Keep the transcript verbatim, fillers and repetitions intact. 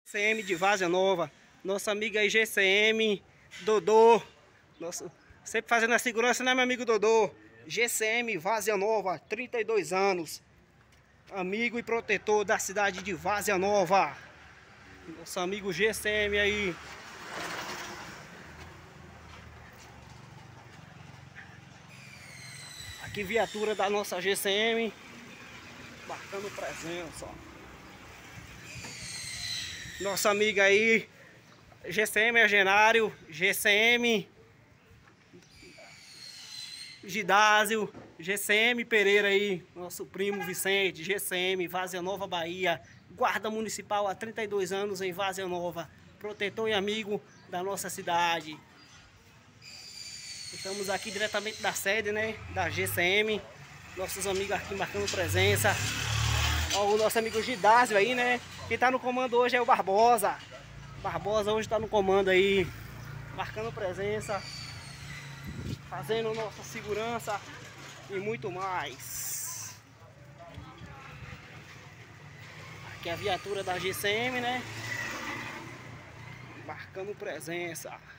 C M de Várzea Nova, nossa amiga aí G C M, Dodô, nosso, sempre fazendo a segurança, né, meu amigo Dodô? G C M Várzea Nova, trinta e dois anos, amigo e protetor da cidade de Várzea Nova, nosso amigo G C M aí. Aqui viatura da nossa G C M, marcando presença, ó. Nossa amiga aí, G C M Agenário, G C M Gidásio, G C M Pereira aí, nosso primo Vicente, G C M Várzea Nova, Bahia, guarda municipal há trinta e dois anos em Várzea Nova, protetor e amigo da nossa cidade. Estamos aqui diretamente da sede, né, da G C M, nossos amigos aqui marcando presença. Ó, o nosso amigo Gidásio aí, né, quem tá no comando hoje é o Barbosa. Barbosa hoje tá no comando aí, marcando presença, fazendo nossa segurança e muito mais. Aqui é a viatura da G C M, né? Marcando presença.